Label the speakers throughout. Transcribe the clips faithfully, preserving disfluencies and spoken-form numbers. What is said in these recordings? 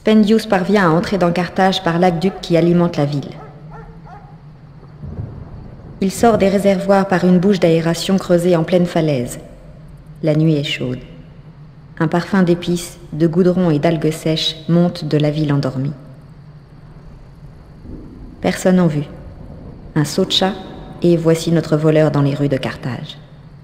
Speaker 1: Spendius parvient à entrer dans Carthage par l'aqueduc qui alimente la ville. Il sort des réservoirs par une bouche d'aération creusée en pleine falaise. La nuit est chaude. Un parfum d'épices, de goudron et d'algues sèches monte de la ville endormie. Personne en vue. Un saut de chat, et voici notre voleur dans les rues de Carthage.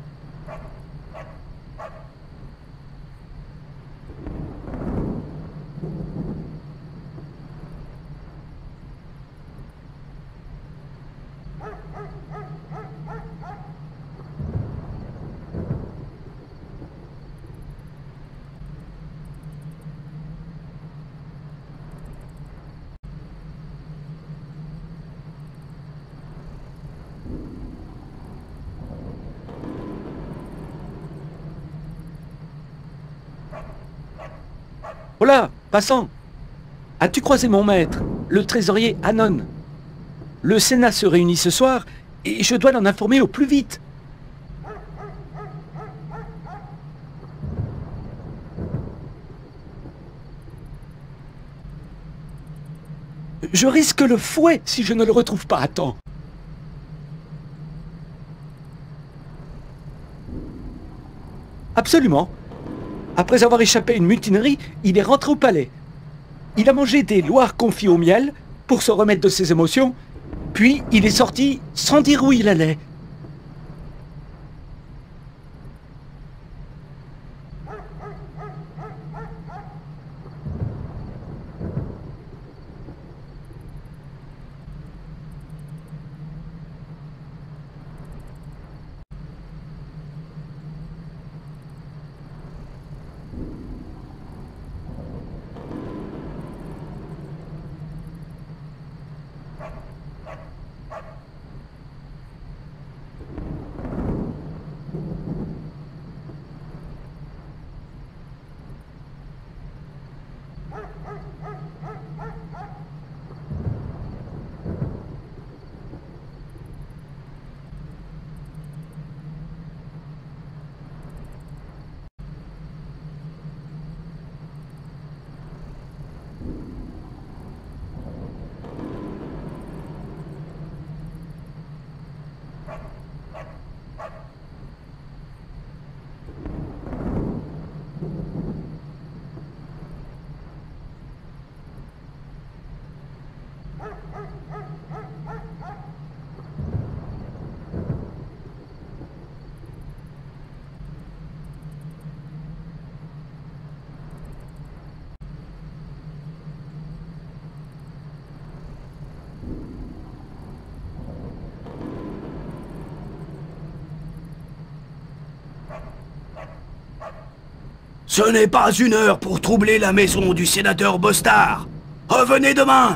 Speaker 2: Hola, passant! As-tu croisé mon maître, le trésorier Anon? Le Sénat se réunit ce soir et je dois l'en informer au plus vite. Je risque le fouet si je ne le retrouve pas à temps. Absolument. Après avoir échappé à une mutinerie, il est rentré au palais. Il a mangé des loirs confits au miel pour se remettre de ses émotions, puis il est sorti sans dire où il allait.
Speaker 3: Ce n'est pas une heure pour troubler la maison du sénateur Bostard. Revenez demain!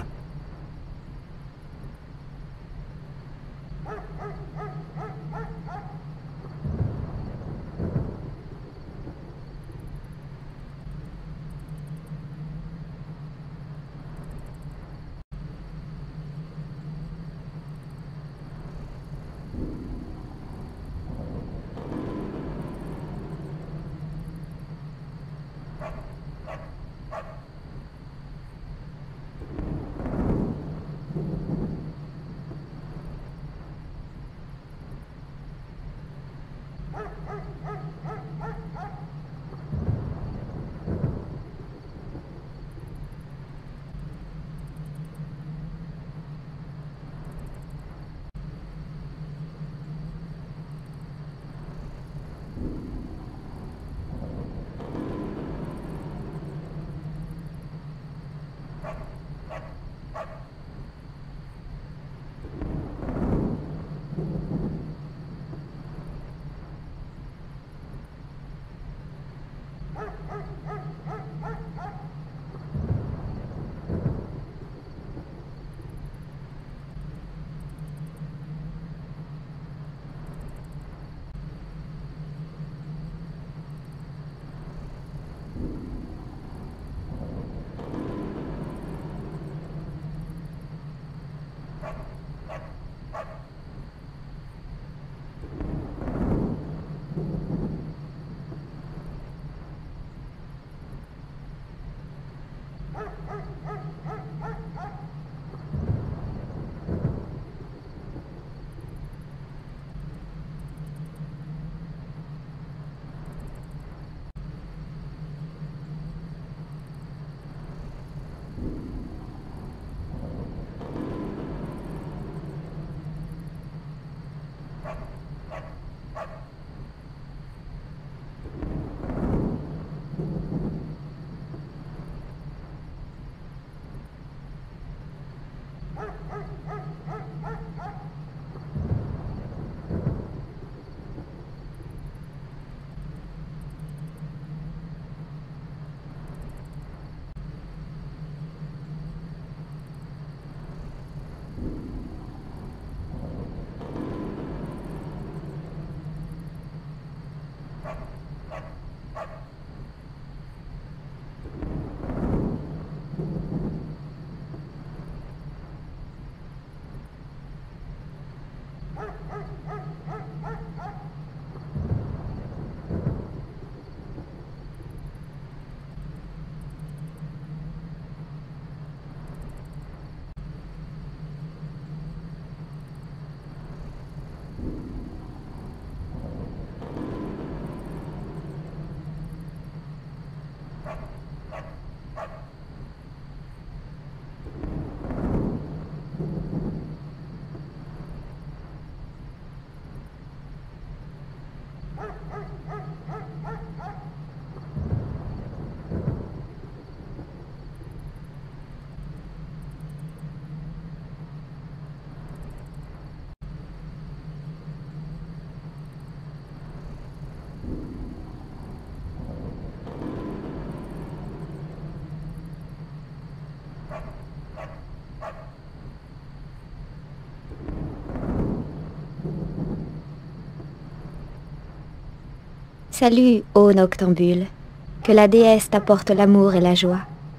Speaker 1: Salut, ô noctambule. Que la déesse t'apporte l'amour et la joie.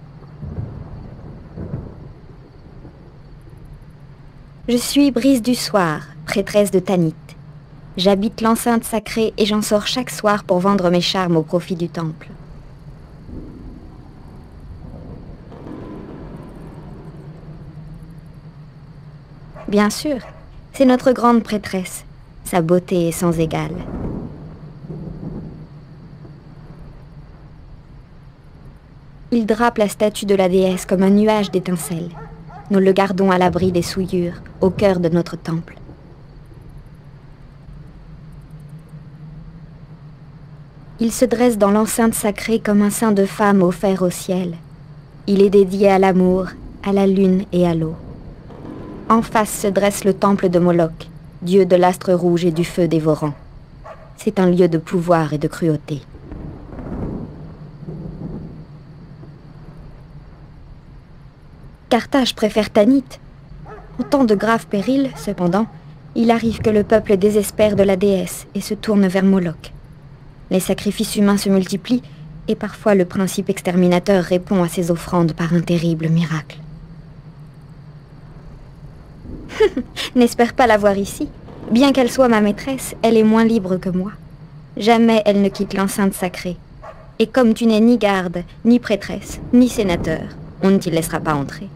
Speaker 1: Je suis Brise du Soir, prêtresse de Tanit. J'habite l'enceinte sacrée et j'en sors chaque soir pour vendre mes charmes au profit du temple. Bien sûr, c'est notre grande prêtresse. Sa beauté est sans égale. Il drape la statue de la déesse comme un nuage d'étincelles. Nous le gardons à l'abri des souillures, au cœur de notre temple. Il se dresse dans l'enceinte sacrée comme un sein de femme offert au ciel. Il est dédié à l'amour, à la lune et à l'eau. En face se dresse le temple de Moloch, dieu de l'astre rouge et du feu dévorant. C'est un lieu de pouvoir et de cruauté. Carthage préfère Tanit. En temps de graves périls, cependant, il arrive que le peuple désespère de la déesse et se tourne vers Moloch. Les sacrifices humains se multiplient et parfois le principe exterminateur répond à ses offrandes par un terrible miracle. N'espère pas la voir ici. Bien qu'elle soit ma maîtresse, elle est moins libre que moi. Jamais elle ne quitte l'enceinte sacrée. Et comme tu n'es ni garde, ni prêtresse, ni sénateur, on ne t'y laissera pas entrer.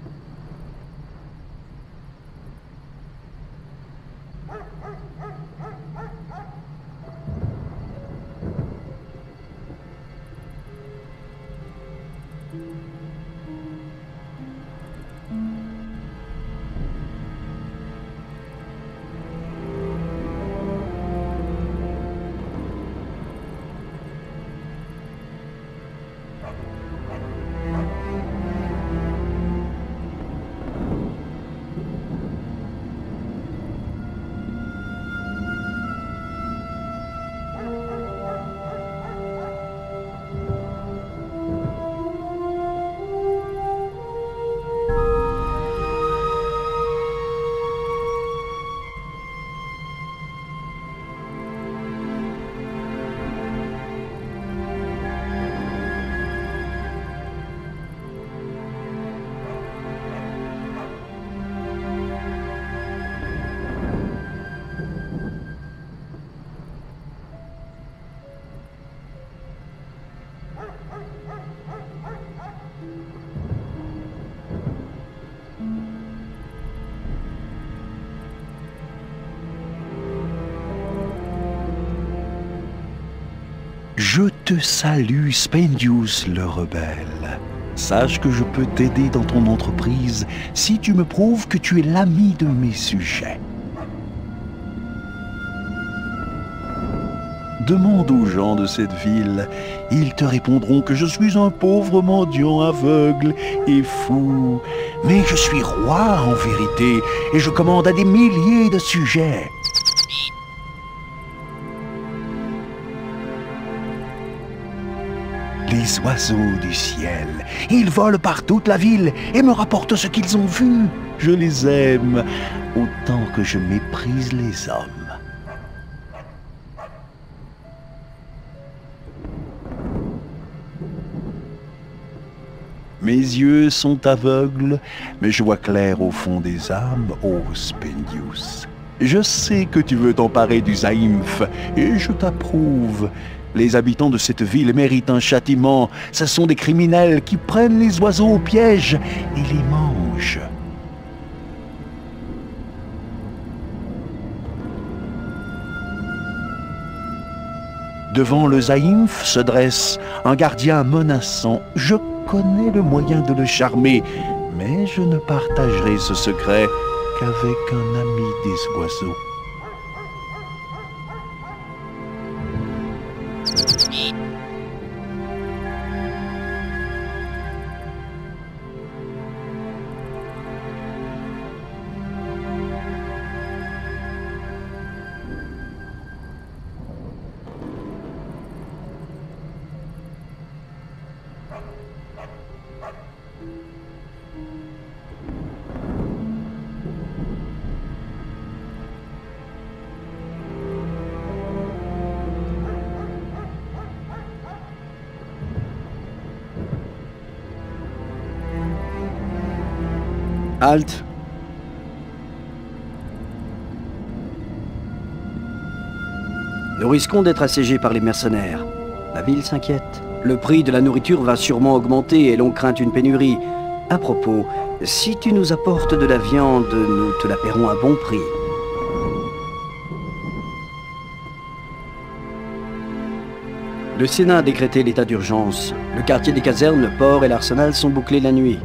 Speaker 4: Je te salue, Spendius le rebelle. Sache que je peux t'aider dans ton entreprise si tu me prouves que tu es l'ami de mes sujets. Demande aux gens de cette ville, ils te répondront que je suis un pauvre mendiant aveugle et fou. Mais je suis roi en vérité, et je commande à des milliers de sujets. Les oiseaux du ciel, ils volent par toute la ville et me rapportent ce qu'ils ont vu. Je les aime autant que je méprise les hommes. Mes yeux sont aveugles, mais je vois clair au fond des âmes, ô Spendius. Je sais que tu veux t'emparer du Zaïmph, et je t'approuve. Les habitants de cette ville méritent un châtiment. Ce sont des criminels qui prennent les oiseaux au piège et les mangent. Devant le Zaïmph se dresse un gardien menaçant. Je connais le moyen de le charmer, mais je ne partagerai ce secret qu'avec un ami des oiseaux.
Speaker 5: Halte. Nous risquons d'être assiégés par les mercenaires. La ville s'inquiète. Le prix de la nourriture va sûrement augmenter et l'on craint une pénurie. À propos, si tu nous apportes de la viande, nous te la paierons à bon prix. Le Sénat a décrété l'état d'urgence. Le quartier des casernes, le port et l'arsenal sont bouclés la nuit.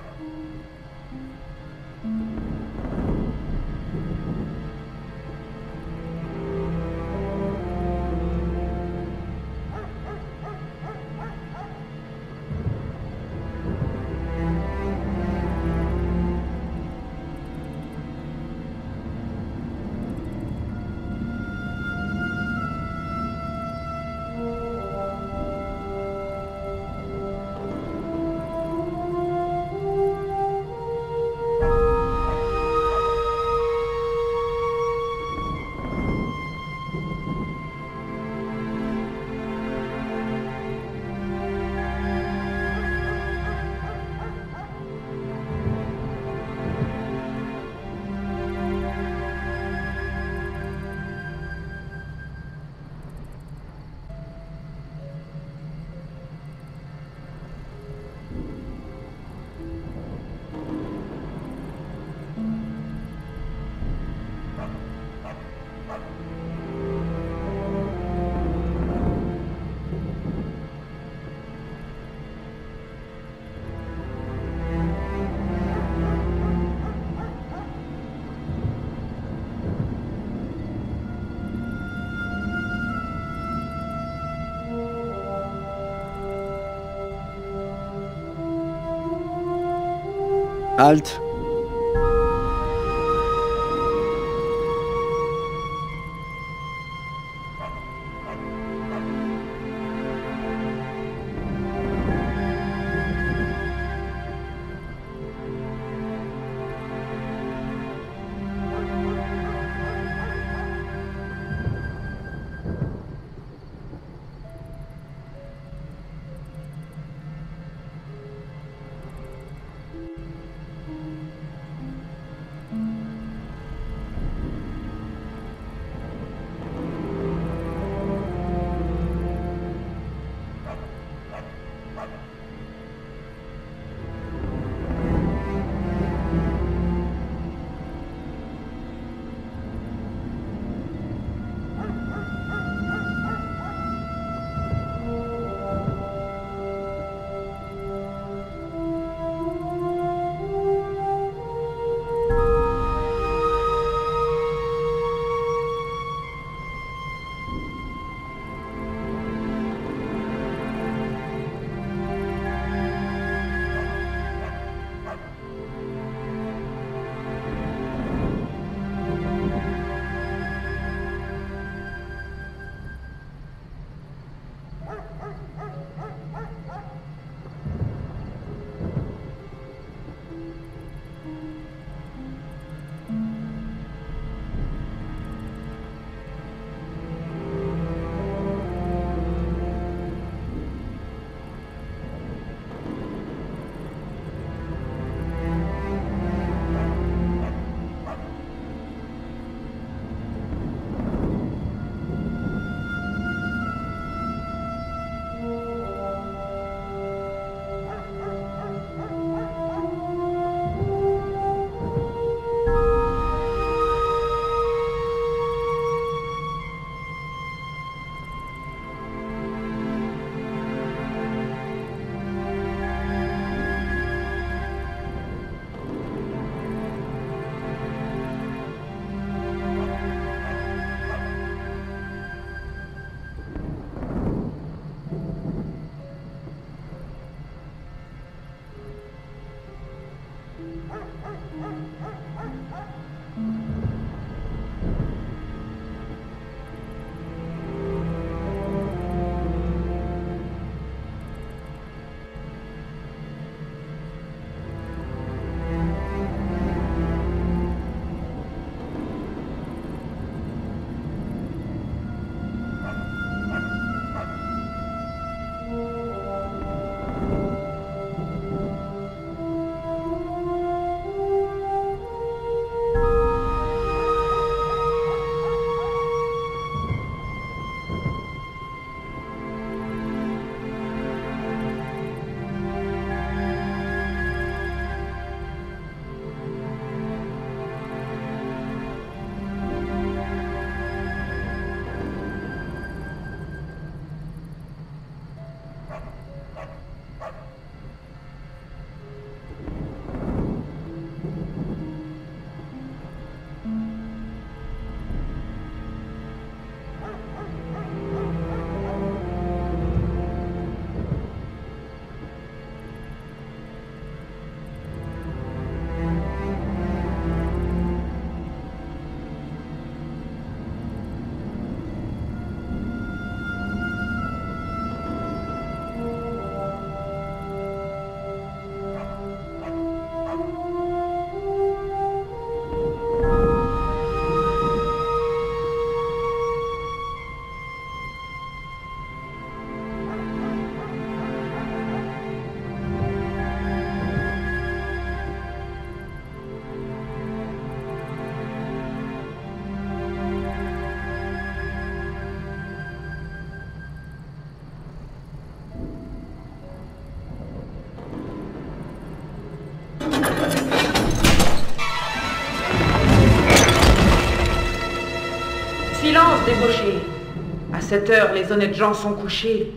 Speaker 5: Halte.
Speaker 6: débauché. À cette heure, les honnêtes gens sont couchés.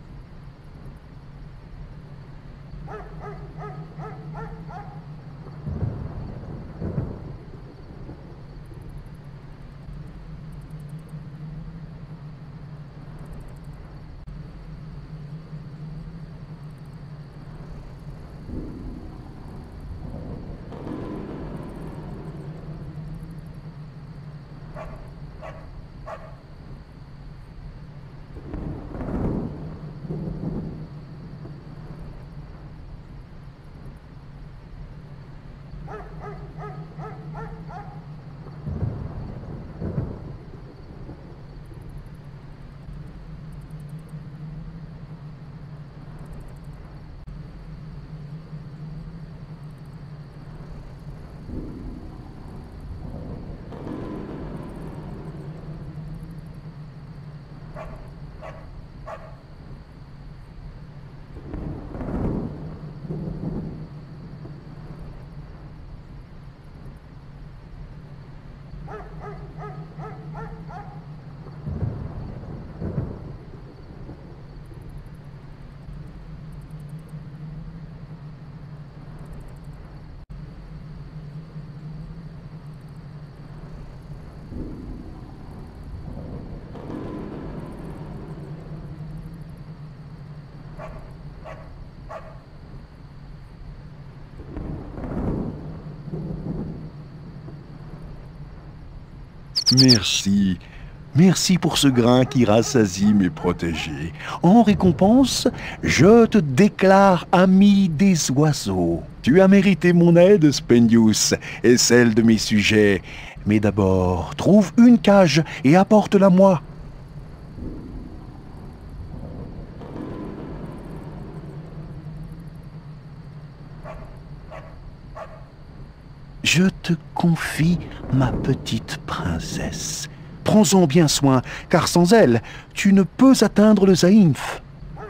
Speaker 4: Merci. Merci pour ce grain qui rassasie mes protégés. En récompense, je te déclare ami des oiseaux. Tu as mérité mon aide, Spendius, et celle de mes sujets. Mais d'abord, trouve une cage et apporte-la moi. Je te confie ma petite princesse. Prends-en bien soin, car sans elle, tu ne peux atteindre le Zaïmph.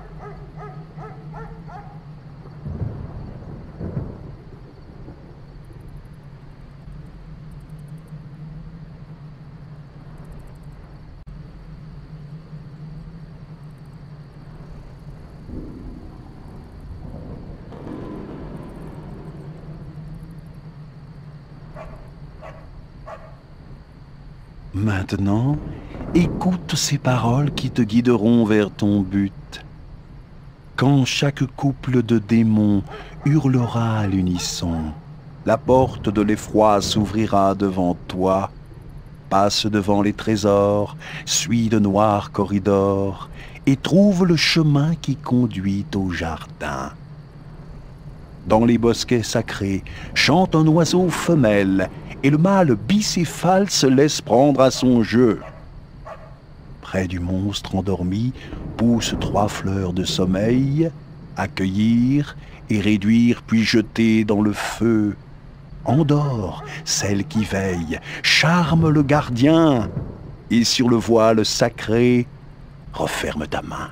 Speaker 4: Maintenant, écoute ces paroles qui te guideront vers ton but. Quand chaque couple de démons hurlera à l'unisson, la porte de l'effroi s'ouvrira devant toi. Passe devant les trésors, suis de noirs corridors, et trouve le chemin qui conduit au jardin. Dans les bosquets sacrés, chante un oiseau femelle, et le mâle bicéphale se laisse prendre à son jeu. Près du monstre endormi poussent trois fleurs de sommeil, accueillir et réduire puis jeter dans le feu. Endors celle qui veille, charme le gardien, et sur le voile sacré, referme ta main.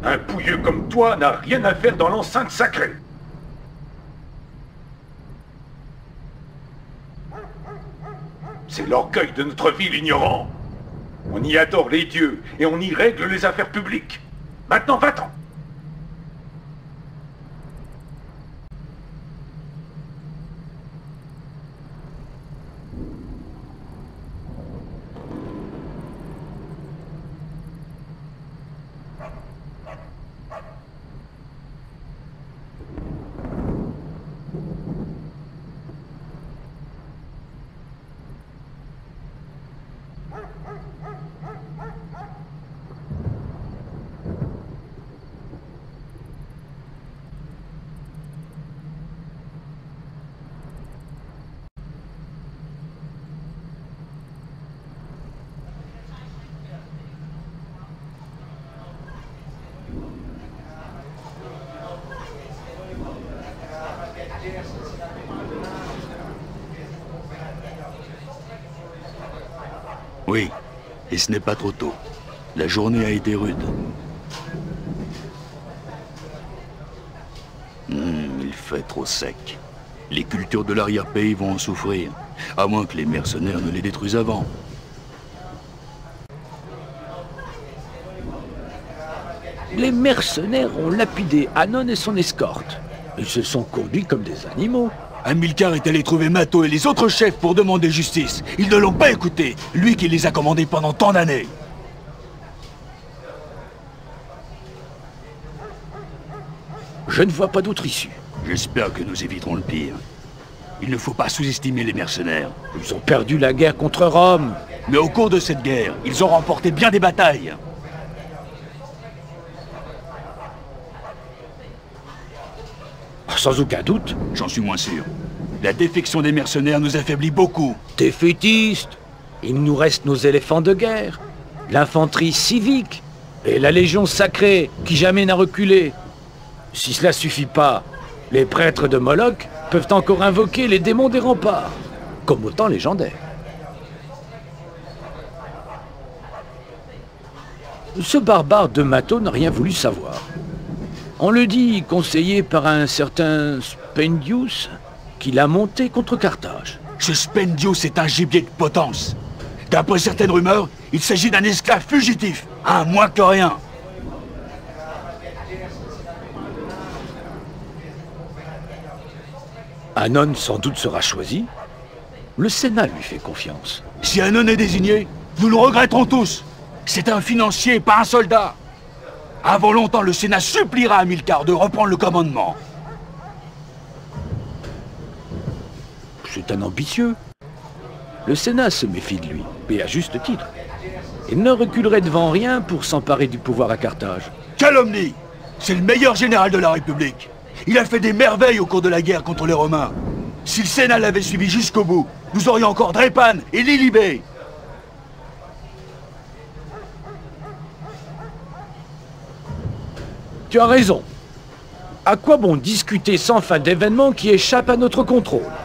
Speaker 7: Un pouilleux comme toi n'a rien à faire dans l'enceinte sacrée. C'est l'orgueil de notre ville, ignorant. On y adore les dieux et on y règle les affaires publiques. Maintenant, va-t'en.
Speaker 3: Oui, et ce n'est pas trop tôt. La journée a été rude. Hmm, il fait trop sec. Les cultures de l'arrière-pays vont en souffrir, à moins que les mercenaires ne les détruisent avant.
Speaker 2: Les mercenaires ont lapidé Anon et son escorte. Ils se sont conduits comme des animaux.
Speaker 3: Hamilcar est allé trouver Mato et les autres chefs pour demander justice. Ils ne l'ont pas écouté, lui qui les a commandés pendant tant d'années.
Speaker 2: Je ne vois pas d'autre issue.
Speaker 3: J'espère que nous éviterons le pire. Il ne faut pas sous-estimer les mercenaires.
Speaker 2: Ils ont perdu la guerre contre Rome.
Speaker 3: Mais au cours de cette guerre, ils ont remporté bien des batailles.
Speaker 2: Sans aucun doute.
Speaker 3: J'en suis moins sûr. La défection des mercenaires nous affaiblit beaucoup.
Speaker 2: Défaitistes. Il nous reste nos éléphants de guerre, l'infanterie civique et la légion sacrée qui jamais n'a reculé. Si cela suffit pas, les prêtres de Moloch peuvent encore invoquer les démons des remparts, comme au temps légendaire. Ce barbare de Mato n'a rien voulu savoir. On le dit conseillé par un certain Spendius, qui l'a monté contre Carthage.
Speaker 3: Ce Spendius est un gibier de potence. D'après certaines rumeurs, il s'agit d'un esclave fugitif, un moins que rien.
Speaker 2: Anon sans doute sera choisi. Le Sénat lui fait confiance.
Speaker 3: Si Anon est désigné, nous le regretterons tous. C'est un financier, pas un soldat. Avant longtemps, le Sénat suppliera Hamilcar de reprendre le commandement.
Speaker 2: C'est un ambitieux. Le Sénat se méfie de lui, et à juste titre. Il ne reculerait devant rien pour s'emparer du pouvoir à Carthage.
Speaker 3: Calomnie! C'est le meilleur général de la République. Il a fait des merveilles au cours de la guerre contre les Romains. Si le Sénat l'avait suivi jusqu'au bout, nous aurions encore Drépane et Lilibé.
Speaker 2: Tu as raison. À quoi bon discuter sans fin d'événements qui échappent à notre contrôle?